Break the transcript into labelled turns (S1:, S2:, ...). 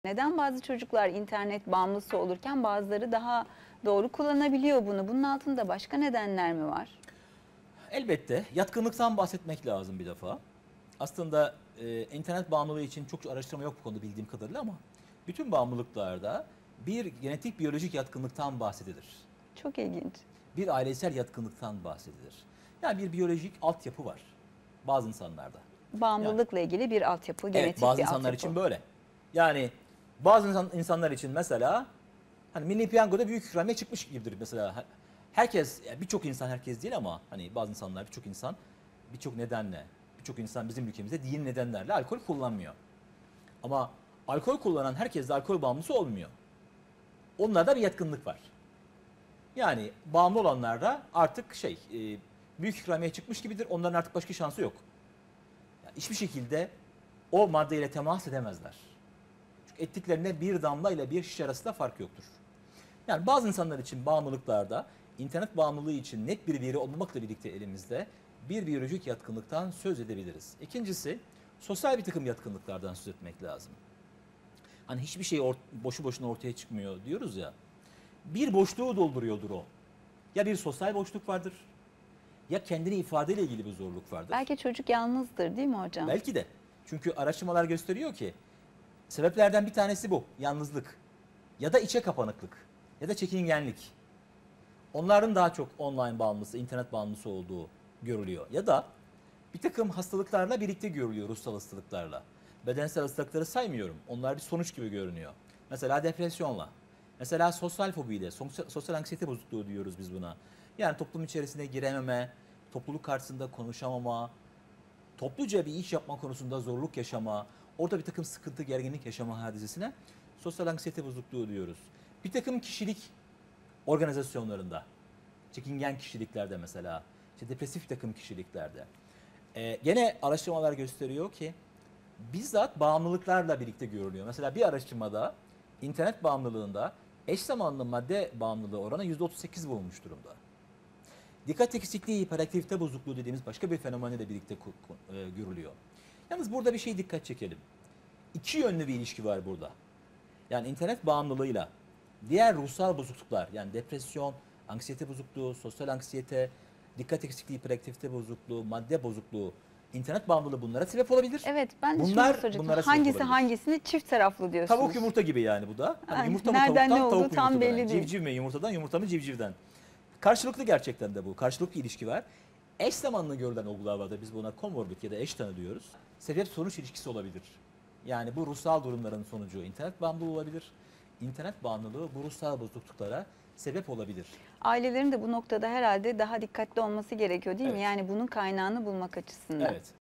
S1: Neden bazı çocuklar internet bağımlısı olurken bazıları daha doğru kullanabiliyor bunu? Bunun altında başka nedenler mi var?
S2: Elbette yatkınlıktan bahsetmek lazım bir defa. Aslında internet bağımlılığı için çok araştırma yok bu konuda bildiğim kadarıyla ama bütün bağımlılıklarda bir genetik biyolojik yatkınlıktan bahsedilir.
S1: Çok ilginç.
S2: Bir ailesel yatkınlıktan bahsedilir. Yani bir biyolojik altyapı var bazı insanlarda.
S1: Bağımlılıkla ilgili bir altyapı, genetik
S2: Evet, bazı
S1: bir
S2: insanlar
S1: altyapı.
S2: için böyle. Yani bazı insanlar için mesela hani Milli Piyango'da büyük ikramiye çıkmış gibidir mesela. Herkes, yani birçok insan herkes değil ama hani bazı insanlar birçok insan birçok nedenle, birçok insan bizim ülkemizde dini nedenlerle alkol kullanmıyor. Ama alkol kullanan herkes de alkol bağımlısı olmuyor. Onlarda bir yatkınlık var. Yani bağımlı olanlarda artık büyük ikramiye çıkmış gibidir. Onların artık başka şansı yok. Yani hiçbir şekilde o maddeyle temas edemezler. Çünkü ettiklerinde bir damla ile bir şişe arasında fark yoktur. Yani bazı insanlar için bağımlılıklarda internet bağımlılığı için net bir veri olmamakla birlikte elimizde bir biyolojik yatkınlıktan söz edebiliriz. İkincisi sosyal bir takım yatkınlıklardan söz etmek lazım. Hani hiçbir şey boşu boşuna ortaya çıkmıyor diyoruz ya. Bir boşluğu dolduruyordur o. Ya bir sosyal boşluk vardır ya kendini ifadeyle ilgili bir zorluk vardır.
S1: Belki çocuk yalnızdır değil mi hocam?
S2: Belki de. Çünkü araştırmalar gösteriyor ki sebeplerden bir tanesi bu. Yalnızlık ya da içe kapanıklık ya da çekingenlik. Onların daha çok online bağımlısı, internet bağımlısı olduğu görülüyor. Ya da bir takım hastalıklarla birlikte görülüyor, ruhsal hastalıklarla. Bedensel hastalıkları saymıyorum. Onlar bir sonuç gibi görünüyor. Mesela depresyonla. Mesela sosyal fobiyle, sosyal anksiyete bozukluğu diyoruz biz buna. Yani toplum içerisine girememe, topluluk karşısında konuşamama, topluca bir iş yapma konusunda zorluk yaşama, orada bir takım sıkıntı, gerginlik yaşama hadisesine sosyal anksiyete bozukluğu diyoruz. Bir takım kişilik organizasyonlarında, çekingen kişiliklerde mesela, işte depresif bir takım kişiliklerde. Gene araştırmalar gösteriyor ki bizzat bağımlılıklarla birlikte görülüyor. Mesela bir araştırmada internet bağımlılığında eş zamanlı madde bağımlılığı oranı %38 bulunmuş durumda. Dikkat eksikliği, hiperaktivite bozukluğu dediğimiz başka bir fenomenle birlikte görülüyor. Yalnız burada bir şey dikkat çekelim. İki yönlü bir ilişki var burada. Yani internet bağımlılığıyla diğer ruhsal bozukluklar, yani depresyon, anksiyete bozukluğu, sosyal anksiyete, dikkat eksikliği, hiperaktivite bozukluğu, madde bozukluğu, internet bağımlılığı bunlara sebep olabilir.
S1: Evet, ben de şunu
S2: Bunlar
S1: soracaktım.
S2: bunlara sebep
S1: Hangisi
S2: olabilir.
S1: hangisini çift taraflı diyorsunuz?
S2: Tavuk yumurta gibi yani bu da. Hani
S1: Ay,
S2: yumurta mı
S1: nereden
S2: tavuktan,
S1: ne olduğu
S2: tavuk mu
S1: tam
S2: yumurtadan?
S1: belli değil.
S2: Civciv mi yumurtadan, yumurta mı civcivden? Karşılıklı gerçekten de bu. Karşılıklı bir ilişki var. Eş zamanlı görülen olgularda biz buna komorbid ya da eş tanı diyoruz. Sebep sonuç ilişkisi olabilir. Yani bu ruhsal durumların sonucu internet bağımlılığı olabilir. İnternet bağımlılığı bu ruhsal bozukluklara sebep olabilir.
S1: Ailelerin de bu noktada herhalde daha dikkatli olması gerekiyor değil mi?
S2: Evet.
S1: Yani bunun kaynağını bulmak açısından.
S2: Evet.